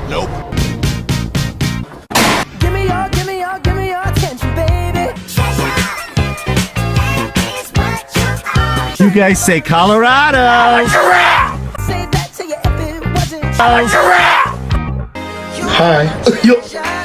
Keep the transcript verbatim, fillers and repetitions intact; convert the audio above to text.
Nope. Give me your, give me your, give me your attention, baby. You guys say Colorado. Say that to you if it wasn't Oh. Hi. Yo.